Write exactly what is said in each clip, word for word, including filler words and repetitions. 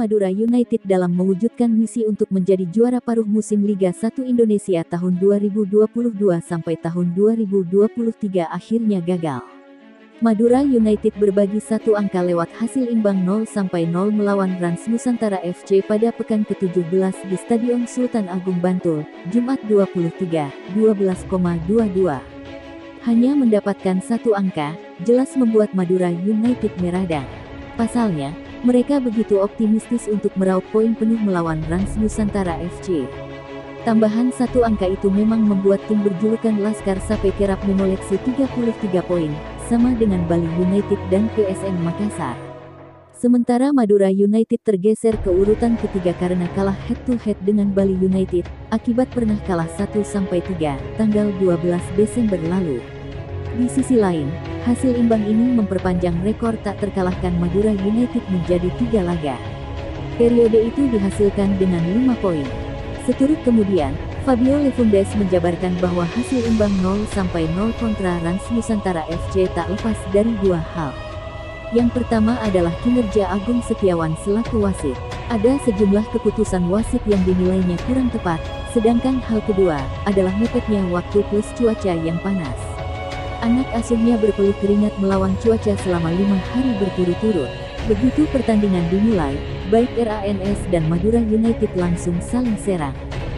Madura United dalam mewujudkan misi untuk menjadi juara paruh musim Liga satu Indonesia tahun dua ribu dua puluh dua sampai tahun dua ribu dua puluh tiga akhirnya gagal. Madura United berbagi satu angka lewat hasil imbang nol sampai nol melawan Rans Nusantara F C pada pekan ke tujuh belas di Stadion Sultan Agung Bantul, Jumat dua puluh tiga dua belas dua puluh dua. Hanya mendapatkan satu angka, jelas membuat Madura United meradang. Pasalnya, mereka begitu optimistis untuk meraup poin penuh melawan Rans Nusantara F C. Tambahan satu angka itu memang membuat tim berjulukan Laskar Sape kerap mengoleksi tiga puluh tiga poin, sama dengan Bali United dan P S M Makassar. Sementara Madura United tergeser ke urutan ketiga karena kalah head-to-head dengan Bali United, akibat pernah kalah satu sampai tiga, tanggal dua belas Desember lalu. Di sisi lain, hasil imbang ini memperpanjang rekor tak terkalahkan Madura United menjadi tiga laga. Periode itu dihasilkan dengan lima poin. Seturut kemudian, Fabio Lefundes menjabarkan bahwa hasil imbang nol sampai nol kontra Rans Nusantara F C tak lepas dari dua hal. Yang pertama adalah kinerja Agung Setiawan selaku wasit. Ada sejumlah keputusan wasit yang dinilainya kurang tepat, sedangkan hal kedua adalah mepetnya waktu plus cuaca yang panas. Anak asuhnya berpeluh keringat melawan cuaca selama lima hari berturut-turut. Begitu pertandingan dimulai, baik R A N S dan Madura United langsung saling serang.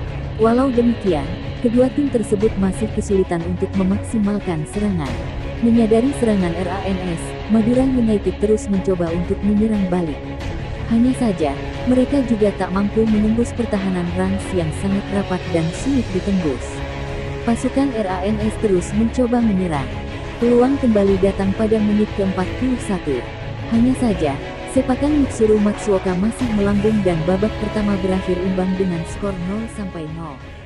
Walau demikian, kedua tim tersebut masih kesulitan untuk memaksimalkan serangan. Menyadari serangan R A N S, Madura United terus mencoba untuk menyerang balik. Hanya saja, mereka juga tak mampu menembus pertahanan Rans yang sangat rapat dan sulit ditembus. Pasukan R A N S terus mencoba menyerang. Peluang kembali datang pada menit ke empat puluh satu. Hanya saja, sepakan Mitsuru Matsuoka masih melambung dan babak pertama berakhir imbang dengan skor nol sampai nol.